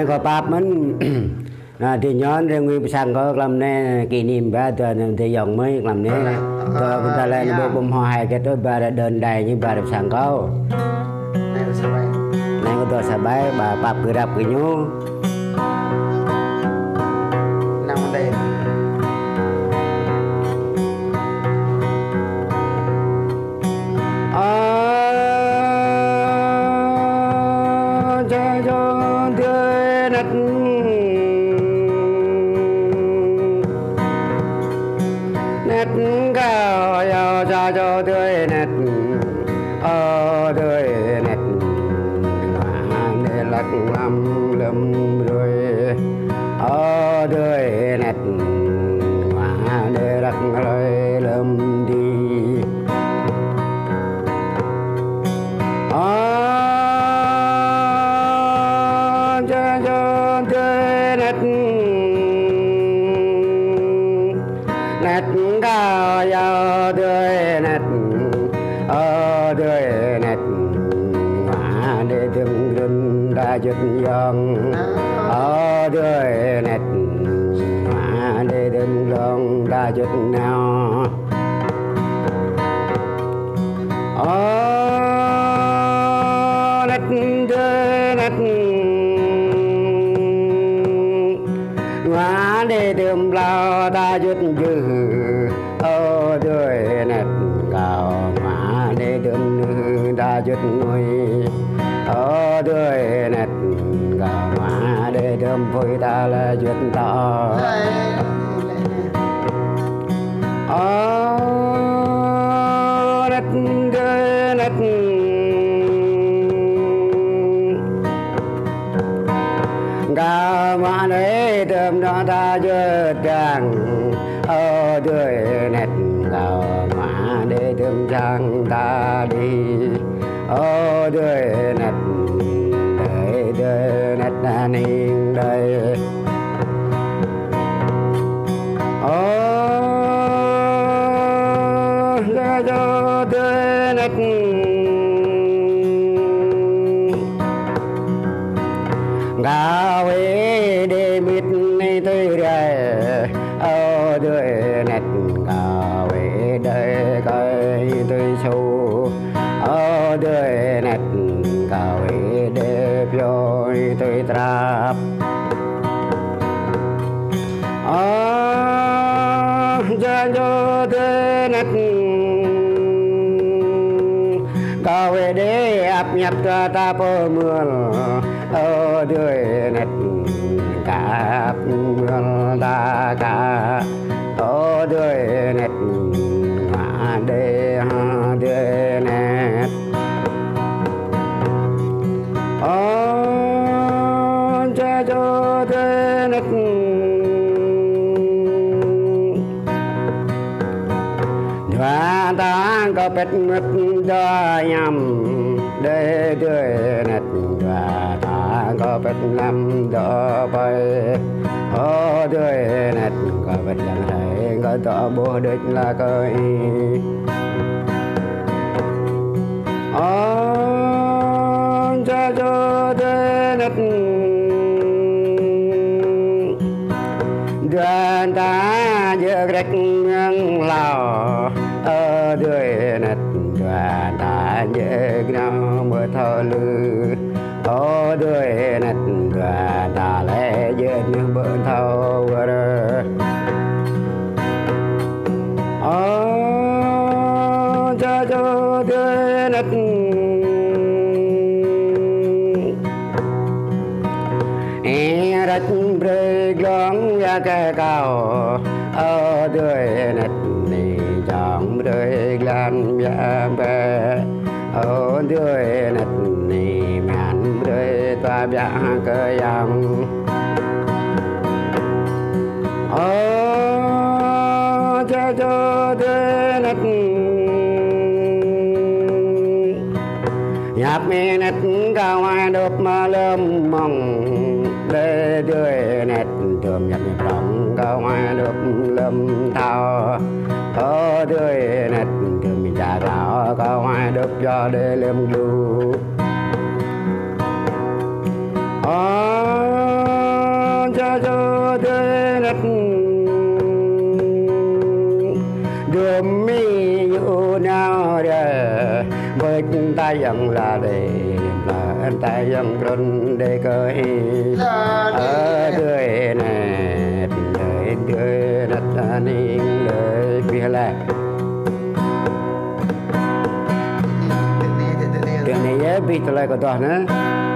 này có bắp mình thì nhón riêng nguyên sang có làm này kỷ niệm ba tuần thì dòng mới làm này tôi ta lên bộ bom hoa cái tôi ba đơn đầy như ba được sang có này có tôi sẽ bay bà bắp cứ đập cái nhú nằm đây cho tươi nét tươi nét để lắc lắm lầm rồi tươi nét để lắc lời lầm đi cho tươi nét nét cao giàu tươi nét tươi nét mà để từng rừng đã giật dòng tươi nét mà để từng rừng đã giật nào nét tươi nét mà để từng lao ta giật dư tươi nét cao mà để đừng ta chút nuôi tươi nét cao mà để đâm phôi ta là chuyện to nét tươi nét cao mà để đâm đó ta chút càng tươi nét cao mà để đâm sang ta đi tươi nét đời nét ninh đời cho tươi nét cao ấy để mít này tươi đời tươi nét cao ấy đời coi tươi sâu tươi nét cao ấy để phiêu tươi trap cho tươi nét cao ấy để áp nhập cho ta bơ mưa tươi nét cả mưa ta cả tươi nét mà để tươi nét cho tươi nét và ta có bết ngất cho nhầm để tươi nét và ta có bết ngắm cho bay tươi nét có bết chẳng thấy có tỏ bố đích là coi cho tươi nét đoàn ta giữa rách ngang lào tươi nét đoàn ta giữa nhau mưa thơ lư tươi nét đoàn ta lẽ giữa những bữa thâu cho tươi nét rách bơi gắng ra cái cao tươi nét này chẳng bơi lan ra bè tươi nét này màn bơi toa bia cơ yang cho tươi nét nhạc mi nét cao hoa đốp mà lâm mong để tươi nét thường nhạc mi rong cao hoa đốp lâm thao tươi nét thường mình trả lão cao hoa đốp cho để lâm lưu ta dần là để là anh ta dần run để coi ở đời này đời đất ninh đời kia là cái này bị tôi lại có toàn nữa